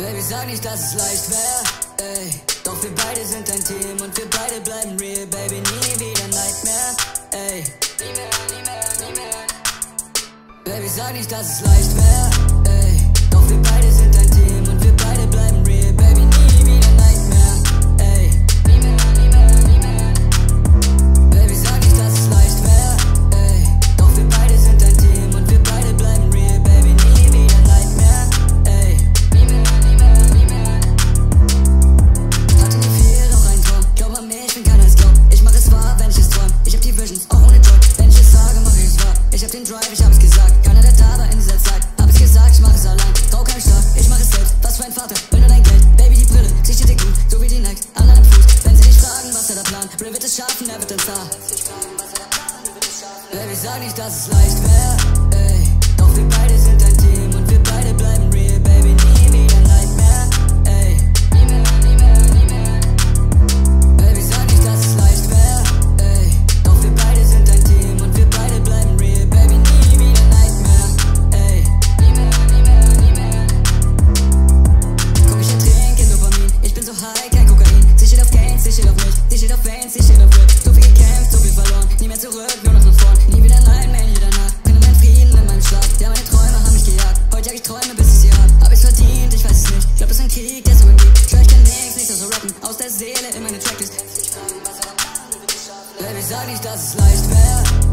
Baby, sag nicht, dass es leicht wär, ey. Doch wir beide sind ein Team und wir beide bleiben real, Baby, nie wieder Nightmare, ey. Nie mehr, nie mehr, nie mehr. Baby, sag nicht, dass es leicht wär, ey. Doch wir beide sind ein Team und wir beide bleiben real, Baby, nie wieder Nightmare, ey. Nie mehr, nie mehr, nie mehr. Baby, sag nicht, dass es leicht wär, ey. Doch wir beide sind ein Team und wir beide bleiben real, Baby, nie wieder Nightmare, ey. Nie mehr, nie mehr, nie mehr. Hatte nie viel, doch ein Traum. Glaub an mich, wenn keiner es glaubt. Ich mach es wahr, wenn ich es träum. Ich hab die Visions, auch ohne Joy. Wenn ich es sage, mach ich es wahr. Ich hab den Drive, ich hab es gesagt. Keiner, der da war in dieser Zeit. Hab es gesagt, ich mach es allein. Brauch keinen Stab, ich mach es selbst. Was für ein Vater, will nur dein Geld. Baby, die Brille, sich steht dir gut, so wie die Nike. An deinem Fuß, wenn sie dich fragen, was der Plan. Real wird es schaffen, er wird ins Haar. Baby, sag nicht, dass es leicht wär, ey. Doch wir beide sind ein Team und wir beide bleiben real, Baby, nie wieder Nightmare, ey. Nie mehr, nie mehr, nie mehr. Baby, sag nicht, dass es leicht wär, ey. Doch wir beide sind ein Team und wir beide bleiben real, Baby, nie wieder Nightmare, ey. Nie mehr, nie mehr, nie mehr. Guck, ich ertrink in Dopamin, ich bin so high, kein Kokain. Sie steht auf Gains, sie steht auf mich, sie steht auf Veins, sie steht auf Rip. So viel gekämpft, so viel verloren, nie mehr zurück, nur noch nach vorn. Nie wieder nein, mehr jeder Nacht, finde meinen Frieden in meinem Schlaf. Ja, meine Träume haben mich gejagt, heute jag ich Träume, bis ich sie hab. Hab ich's verdient, ich weiß es nicht, glaub, es ist ein Krieg, der so im Beat. Schwör, ich kann nix, nicht so rappen, aus der Seele in meine Tracklist. Baby, sag nicht, dass es leicht wär,